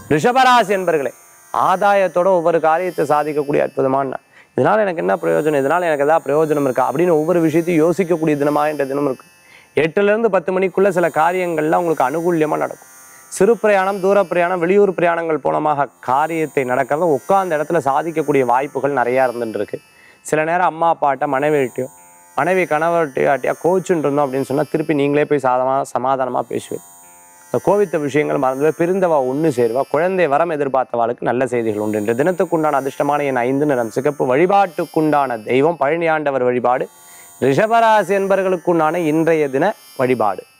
ரிஷபராசி என்பர்களே, ஆதாயத்தோட ஒவ்வொரு காரியத்தை சாதிக்கக்கூடிய அற்புதமான நாள். இதனால எனக்கு என்ன பிரயோஜனம், இதனால எனக்கு ஏதாவது பிரயோஜனம் இருக்கா அப்படின்னு ஒவ்வொரு விஷயத்தையும் யோசிக்கக்கூடிய தினமாக என்ற தினம் இருக்கு. 8லேருந்து 10 மணிக்குள்ள சில காரியங்கள்லாம் உங்களுக்கு அனுகூல்யமா நடக்கும். சிறு பிரயாணம், தூர பிரயாணம், வெளியூர் பிரயாணங்கள் போனமாக காரியத்தை நடக்கிறத உட்கார்ந்த இடத்துல சாதிக்கக்கூடிய வாய்ப்புகள் நிறையா இருந்துட்டு இருக்கு. சில நேரம் அம்மா அப்பாட்ட மனைவிட்டையோ மனைவி கணவர்கிட்டயோ ஆட்டியா கோச்சுன்னு இருந்தோம் அப்படின்னு சொன்னால் திருப்பி நீங்களே போய் சமாதானமாக பேசுவேன். இந்த கோவித்த விஷயங்கள் மறந்துவே பிரிந்தவா ஒன்று சேருவா. குழந்தை வரம் எதிர்பார்த்தவாளுக்கு நல்ல செய்திகள் உண்டு. இன்று தினத்துக்குண்டான அதிர்ஷ்டமான என் 5 நிறம் சிகப்பு. வழிபாட்டுக்குண்டான தெய்வம் பழனி ஆண்டவர் வழிபாடு. ரிஷபராசி என்பவர்களுக்குண்டான இன்றைய தின வழிபாடு.